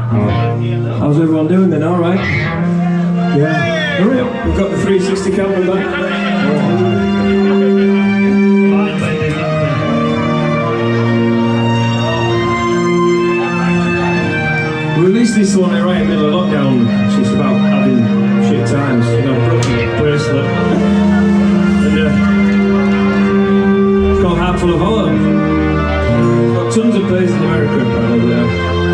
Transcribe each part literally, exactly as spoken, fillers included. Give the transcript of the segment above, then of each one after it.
How's everyone doing then? All right? Yeah. Hurry up. We've got the three sixty camera back. We released this one right in the middle of lockdown. It's just about having shit times. You know, broken bracelet. And uh, it's called Heart Full of Hollow. Got tons of places in America right over there.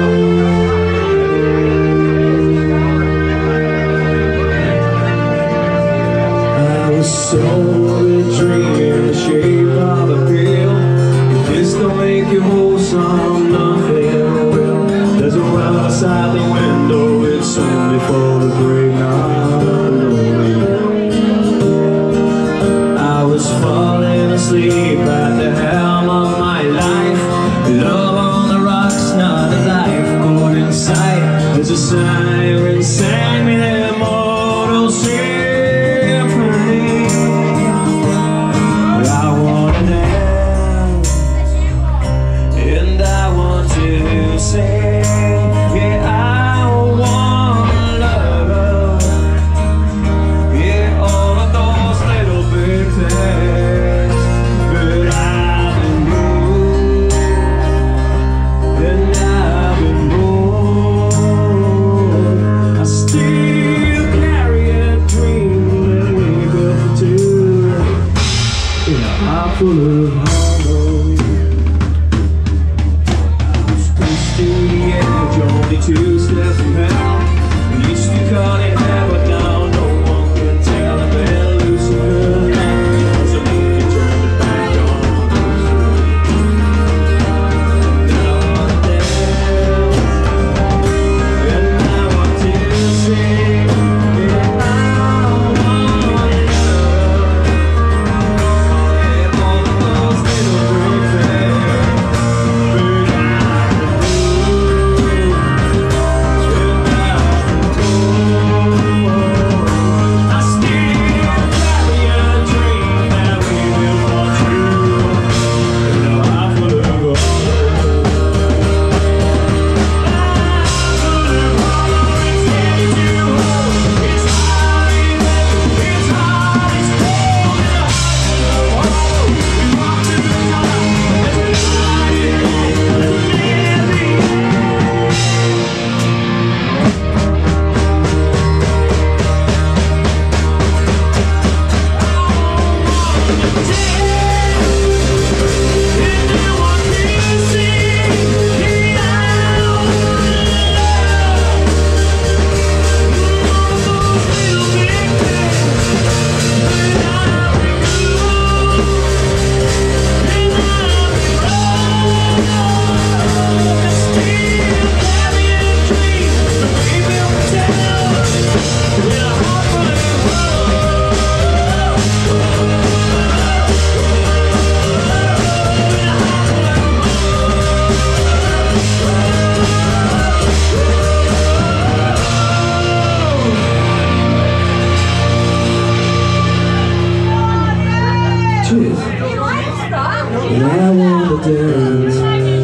So a dream in the shape of a pill. If this don't make you wholesome, nothing will. There's a well outside the window, it's only for the brave, not lonely. I was falling asleep at the helm of my life. Love on the rocks, not a lifeboat in sight. There's a siren sang me their mortal symphony. Full of hollow. Close to the edge, only two steps from hell. We used to call it hell, but now no one can tell. I've been losing her life, so we can turn it back on. Now I'm dead, and I want to sing. And I wanna dance,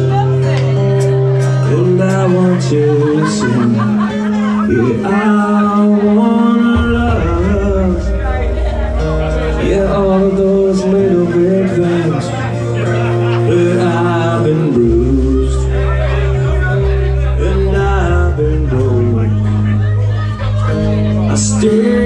and I want you to sing. Yeah, I wanna love. Yeah, all of those little big things. But I've been bruised, and I've been broken. I still